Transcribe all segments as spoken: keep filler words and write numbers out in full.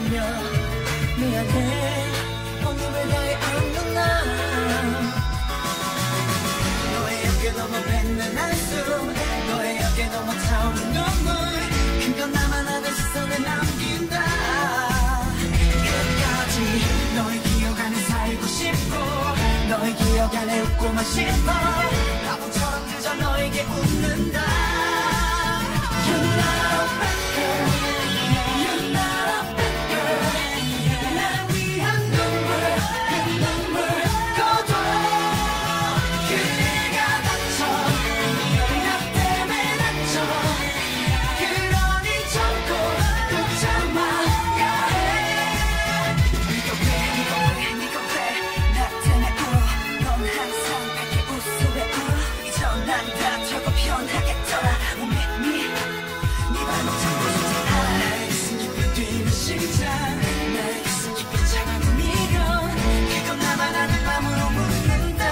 치며 미안해 어둠을 다해 안는 나 너의 어깨 넘어 뱉는 한숨 너의 어깨 넘어 차오른 눈물 그건 나만 아는 시선에 남긴다 끝까지 너의 기억 안에 살고 싶고 너의 기억 안에 웃고만 싶어 바보처럼 그저 너에게 웃는다 You're not a bad girl You're not a bad girl 날 위한 눈물 그 눈물 거둬 그대가 다쳐 나 때문에 다쳐 그러니 참고 또 참아야 해 네가 왜 네가 왜 네가 왜 나 때문에 울어 넌 항상 그렇게 웃어 왜 울어 이전 난 다쳐고 변하겠더라 Won't make me 네 발목 잡고 싶지 않아 나의 숨기고 뛰는 심장 나의 숨기고 차가운 미련 그건 나만 아는 마음으로 묻는다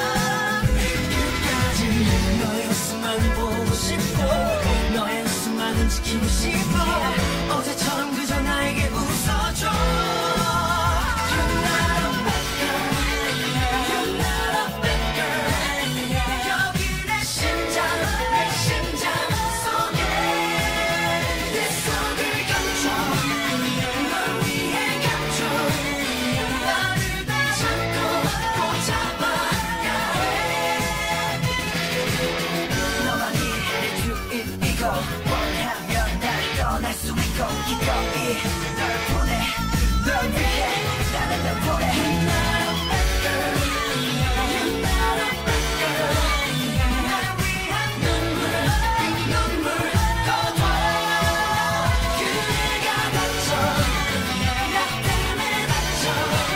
끝까지 너의 웃음만을 보고 싶고 너의 웃음만은 지키고 싶어 어제처럼 그저 나에게 웃어줘 You're not a bad girl You're not a bad girl 여기 내 심장 내 심장 속에 내 속을 감춰 널 위해 감춰 나를 다 잡고 꼭 잡아야 해 너만이 내 주인이고 원하면 날 떠날 수 있고 기꺼이 널 보내 널 위해 나는 널 보내 You're not a bad girl You're not a bad girl 날 위한 눈물 그 눈물 거둬 그대가 다쳐 나 때문에 다쳐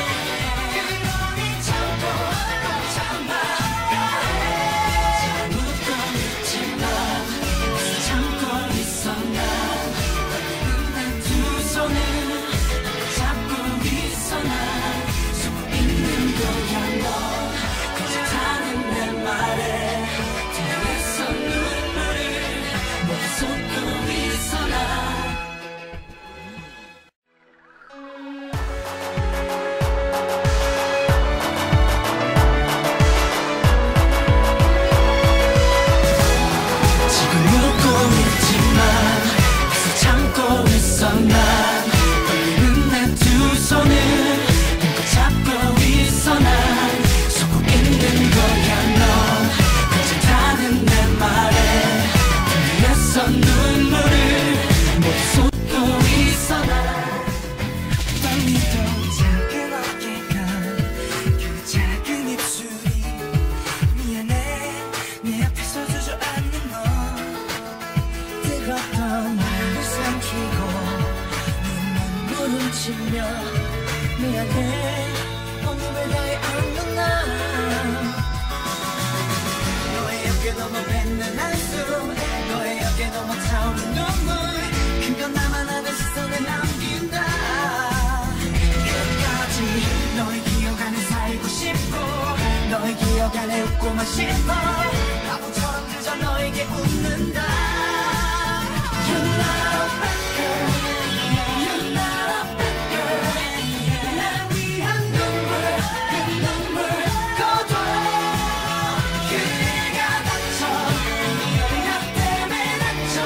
그러니 참고 꼭 참아야 해 잘못도 있지만 참고 있어 난 내 두 손을 잡고 있어 난 숨고 있는 거야 넌 거짓하는 내 말에 뒤에서 눈물을 못 쏟고 있어 난 지금 웃고 있지만 계속 참고 있어 난 떨리는 내 두 손을 힘껏 잡고 있어 난 속고 있는 거야 넌 거짓하는 내 말에 뒤에서 눈물을 못 쏟고 있어 난 떨리던 작은 어깨가 그 작은 입술이 미안해 내 앞에서 주저앉는 너 뜨겁던 마음을 삼키고 내 눈물을 치며 미안해 어둠을 다해 안는 나 너의 어깨 넘어 뱉는 한숨 너의 어깨 넘어 차오른 눈물 그건 나만 아는 시선에 남긴다 끝까지 너의 기억 안에 살고 싶고 너의 기억 안에 웃고만 싶어 바보처럼 그저 너에게 웃는다 You're not a bad girl You're not a bad girl 날 위한 눈물 그 눈물 거둬 그대가 다쳐 나 때문에 다쳐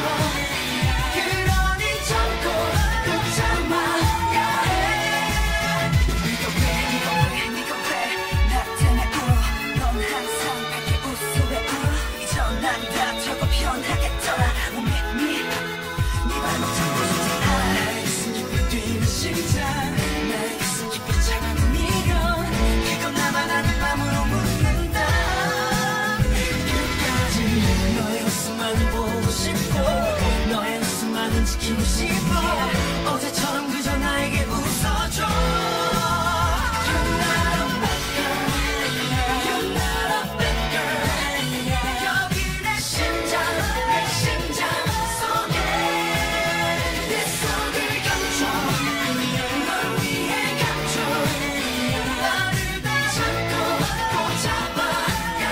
그러니 참고 꼭 참아야 해 네가 왜 네가 왜 네가 왜 나 때문에 울어 넌 항상 그렇게 웃어 왜 울어 이전 난 다쳐고 변하겠더라 Won't make me 네 발목 잡고 싶지 않아 나의 숨기고 뛰는 심장 나의 숨기고 차가운 미련 그건 나만 아는 마음으로 묻는다 끝까지 너의 웃음만을 보고 싶고 너의 웃음만은 지키고 싶어 어제처럼 그저 나에게 웃어줘 You're not a bad girl You're not a bad girl 여기 내 심장 내 심장 속에 내 속을 감춰 널 위해 감춰 나를 다 잡고 꼭 잡아야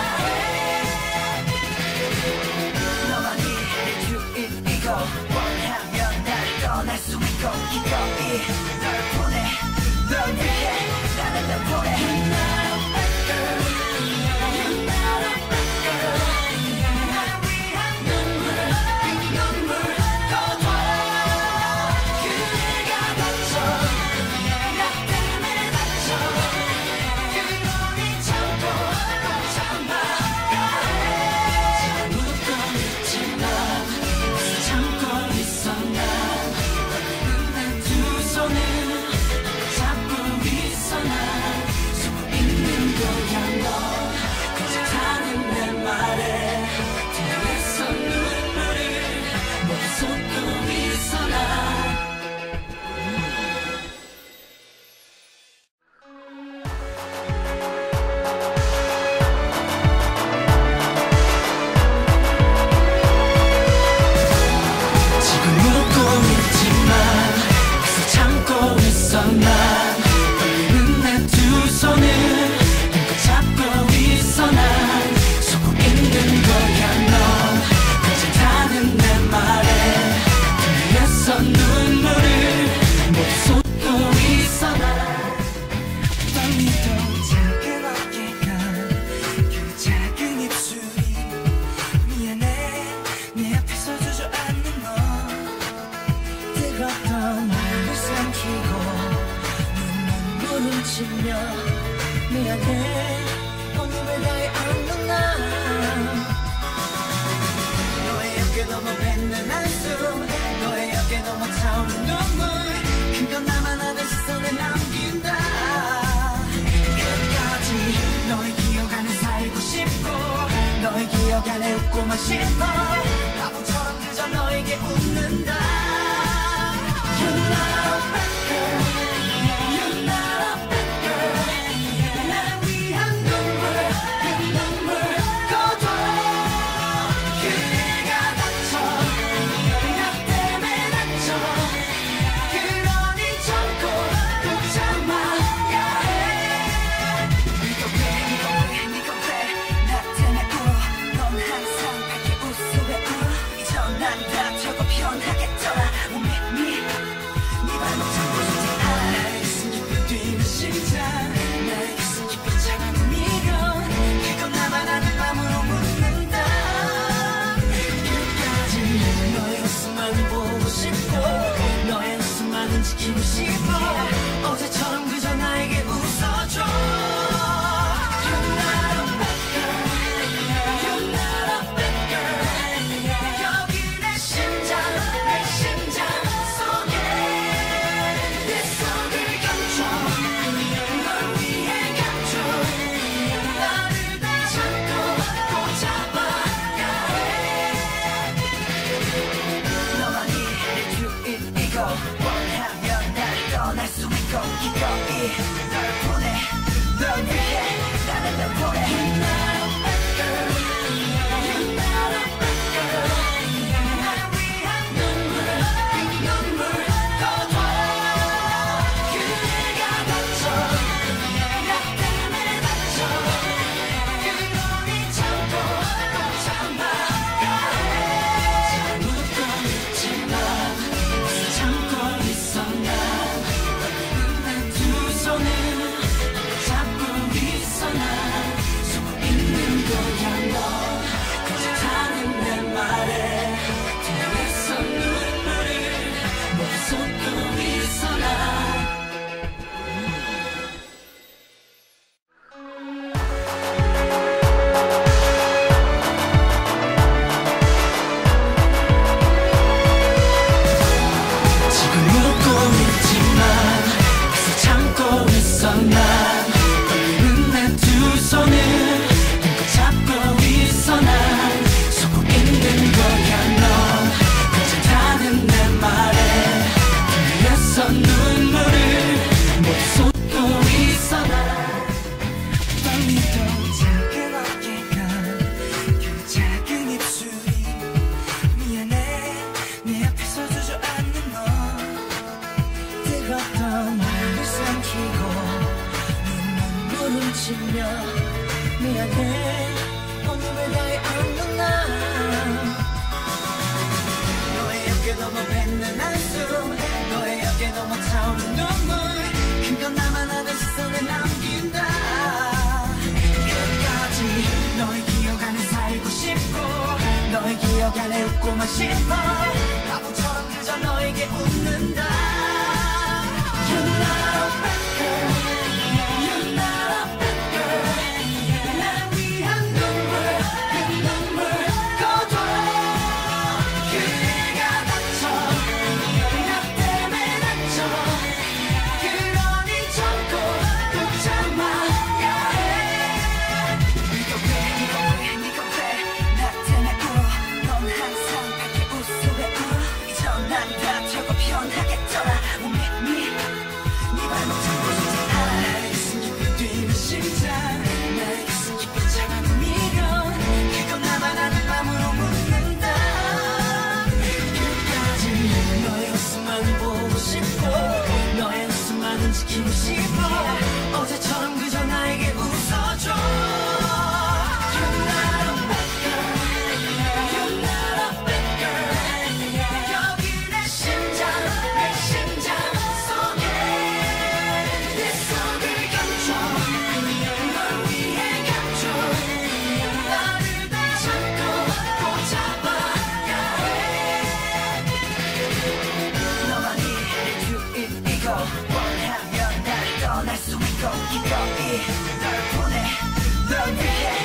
해 너만이 내 주인이고 원하면 날 어깨 넘어 뱉는 한숨 너의 어깨 넘어 차오른 눈물 그건 나만 아는 시선에 남긴다 끝까지 너의 기억 안에 살고 싶고 너의 기억 안에 웃고만 싶어 바보처럼 그저 너에게 웃는다 You're not a bad girl You're not a bad girl 나를 위한 눈물 그 눈물 거둬 그대가 다쳐 나 때문에 다쳐 그러니 참고 또 참아야 해 네가 왜 네가 왜 네가 왜 나 때문에 울어 넌 항상 밝게 웃어 왜 울어 이전 난 다쳐고 변하겠더라 With me 네 발목 잡고 싶지 않아 나의 가슴 깊이 뛰는 심장 나의 가슴 깊이 차가운 미련 그건 나만 아는 마음으로 묻는다 끝까지 너의 웃음만 보고 싶고 너의 웃음만은 지키고 싶어 어제처럼 그저 나에게 웃어줘 You're not a bad girl You're not a bad girl 여기 내 심장 내 심장 속에 내 손을 감춰 널 위해 감춰 나를 다 잡고 꼭 잡아야 해 너만이 내 주인이고 원하면 날 떠날 수 있고 기꺼이 널 보내 널 위해 나는 널 보내 You're not a bad girl You're not a bad girl 나를 위한 눈물 그 눈물 거둬 그대가 다쳐 나 때문에 다쳐 그러니 참고 꼭 참아야 해 참고 있지만 참고 있어 난 내 두 손을 잡고 있어 난 숨어 있는 거야 너 거짓하는 내 말에 뒤에서 눈물을 모두 쏟고 있어 난 지금 웃고 있지만 계속 참고 있어 난 떨리는 내 두 손을 힘껏 잡고 있어 난 속고 있는 거야 너 괜찮다는 내 말에 뒤에서 눈물을 모두 쏟고 있어 난 떨리던 작은 어깨가 그 작은 입술이 미안해 내 앞에서 주저앉는 너 뜨겁던 마음을 삼키고 네 눈물을 치며 미안해 온몸을 다해 안는 나 너의 어깨 넘어 뱉는 한숨 너의 어깨 넘어 차오른 눈물 그건 나만 아는 시선에 남긴다 끝까지 너의 기억 안에 살고 싶고 너의 기억 안에 웃고만 싶어 바보처럼 그저 너에게 웃는다 You're not a bad girl You're not a bad girl 나를 위한 눈물 그 눈물 거둬 그대가 다쳐 나 때문에 다쳐 그러니 참고 또 참아야 해 네가 왜 네가 왜 네가 왜 나 때문에 울어 넌 항상 밝게 웃어 왜 울어 이전 난 다쳐고 변하겠더라 With me 네 발목 잡고 싶지 않아 나의 가슴 깊이 뛰는 심장 나의 가슴 깊이 차가운 미련 그건 나만 아는 마음으로 묻는다 끝까지 너의 웃음만 보고 싶고 너의 웃음만은 지키고 싶어 어제처럼 그저 나에게 웃어줘 You're not a bad girl You're not a bad girl 여기 내 심장 내 심장 속에 내 손을 감춰 널 위해 감춰 나를 다 잡고 꼭 잡아야 해 너만이 내 주인이고 원하면 날 떠날 수 있고 기꺼이 널 보내 널 위해